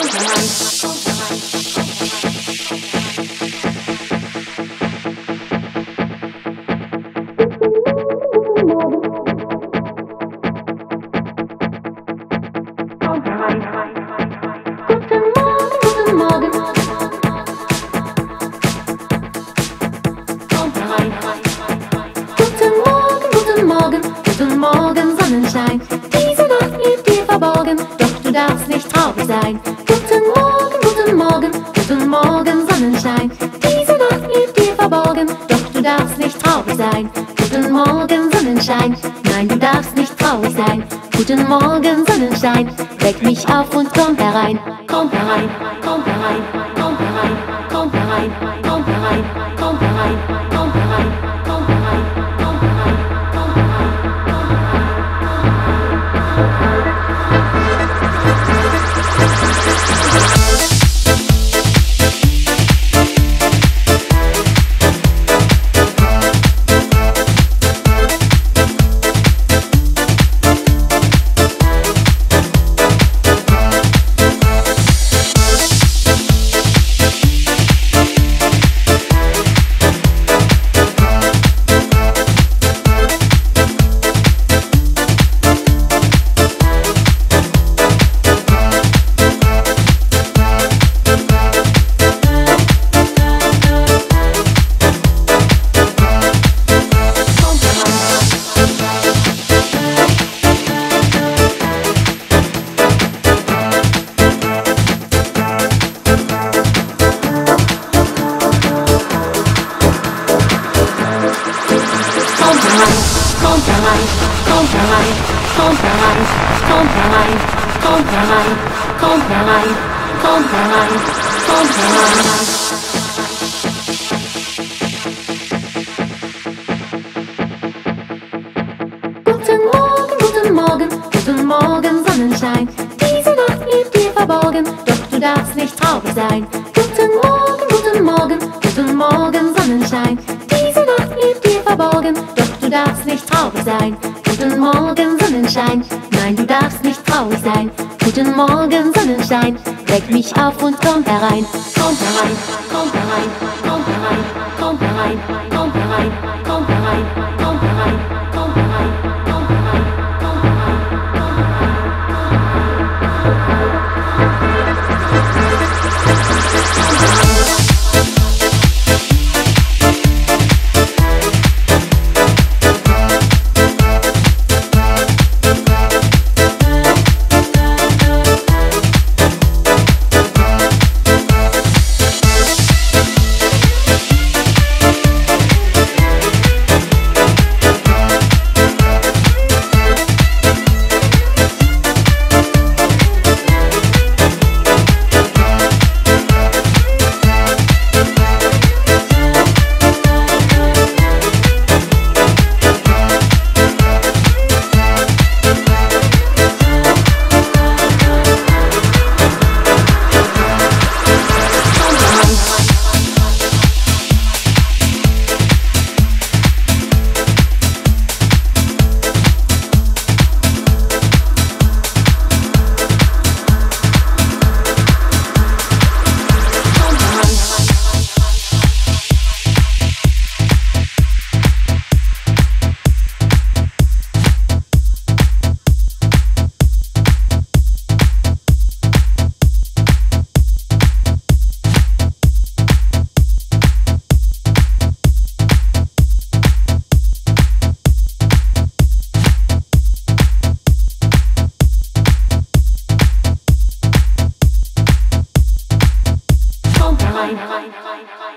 Guten Morgen, Sonnenschein. Diese Nacht blieb dir verborgen, doch du darfst nicht traurig sein. Guten Morgen, Sonnenschein. Diese Nacht blieb dir verborgen, doch du darfst nicht traurig sein. Guten Morgen, Sonnenschein. Nein, du darfst nicht traurig sein. Guten Morgen, Sonnenschein. Weck mich auf und komm herein. Komm herein, komm herein, komm herein, komm herein, komm herein, komm herein, komm herein, komm herein, komm herein, komm herein. Guten Morgen, Sonnenschein. Diese Nacht blieb dir verborgen, doch du darfst nicht traurig sein. Guten Morgen, Sonnenschein. Diese Nacht blieb dir verborgen, doch du darfst nicht traurig sein. Guten Morgen, Sonnenschein. Nein, du darfst nicht traurig sein. Guten Morgen, Sonnenschein. Weck mich auf und komm herein. Komm herein, komm herein, komm herein, komm herein, komm herein, komm herein, komm herein, komm herein, komm herein, komm herein. Rein.